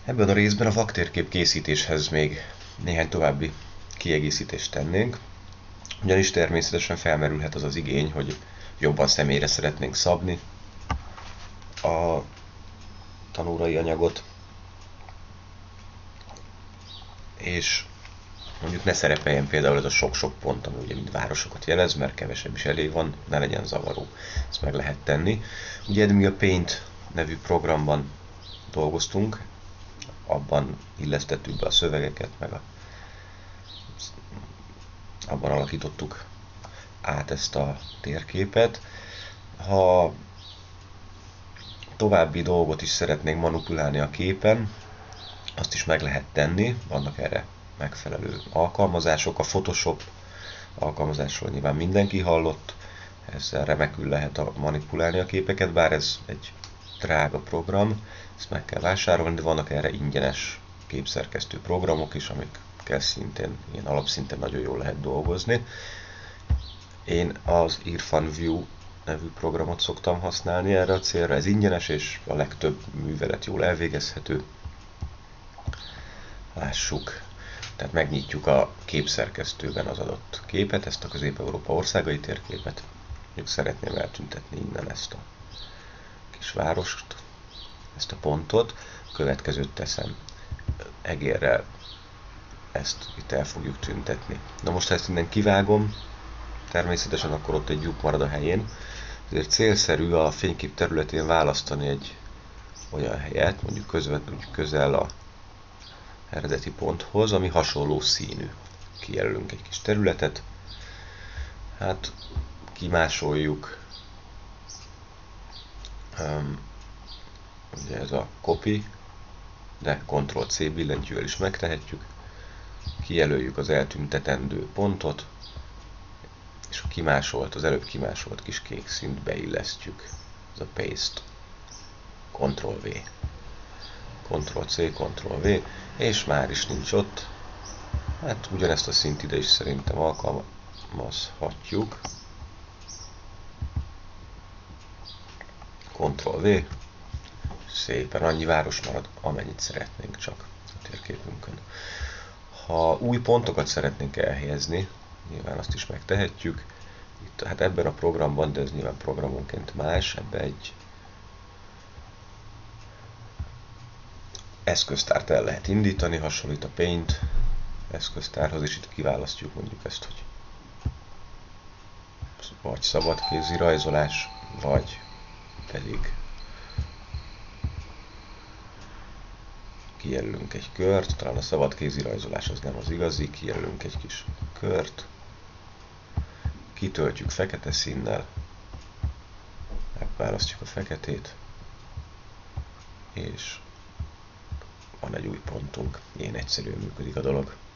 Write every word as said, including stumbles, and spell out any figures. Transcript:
Ebben a részben a vaktérkép készítéshez még néhány további kiegészítést tennénk, ugyanis természetesen felmerülhet az az igény, hogy jobban személyre szeretnénk szabni a tanórai anyagot, és mondjuk ne szerepeljen például ez a sok-sok pont, ami ugye mind városokat jelez, mert kevesebb is elég van, ne legyen zavaró. Ezt meg lehet tenni. Ugye mi a Paint nevű programban dolgoztunk, abban illesztettük be a szövegeket, meg a, abban alakítottuk át ezt a térképet. Ha további dolgot is szeretnénk manipulálni a képen, azt is meg lehet tenni, vannak erre megfelelő alkalmazások. A Photoshop alkalmazásról nyilván mindenki hallott, ezzel remekül lehet manipulálni a képeket, bár ez egy drága program, ezt meg kell vásárolni, de vannak erre ingyenes képszerkesztő programok is, amikkel szintén, ilyen alapszinten nagyon jól lehet dolgozni. Én az Irfan View nevű programot szoktam használni erre a célra, ez ingyenes, és a legtöbb művelet jól elvégezhető. Lássuk, tehát megnyitjuk a képszerkesztőben az adott képet, ezt a Közép-Európa országai térképet. Mondjuk szeretném eltüntetni innen ezt a kis várost, ezt a pontot. A következőt teszem, egérrel ezt itt el fogjuk tüntetni. Na most, ha ezt innen kivágom, természetesen akkor ott egy lyuk marad a helyén. Ezért célszerű a fénykép területén választani egy olyan helyet, mondjuk közvetlenül közel a eredeti ponthoz, ami hasonló színű. Kijelölünk egy kis területet, hát kimásoljuk, um, ugye ez a copy, de Ctrl-C billentyűvel is megtehetjük, kijelöljük az eltüntetendő pontot, és a kimásolt, az előbb kimásolt kis kék színt beillesztjük, ez a paste, Ctrl-V, Ctrl-C, Ctrl-V, és már is nincs ott. Hát ugyanezt a szint ide is szerintem alkalmazhatjuk. Ctrl-V, szépen annyi város marad, amennyit szeretnénk csak a térképünkön. Ha új pontokat szeretnénk elhelyezni, nyilván azt is megtehetjük. Itt, hát ebben a programban, de ez nyilván programonként más, ebben egy eszköztárt el lehet indítani, hasonlít a Paint eszköztárhoz, és itt kiválasztjuk mondjuk ezt, hogy vagy szabadkézi rajzolás, vagy pedig kijelölünk egy kört, talán a szabadkézi rajzolás az nem az igazi, kijelölünk egy kis kört, kitöltjük fekete színnel, megválasztjuk a feketét, és van egy új pontunk. Ilyen egyszerűen működik a dolog.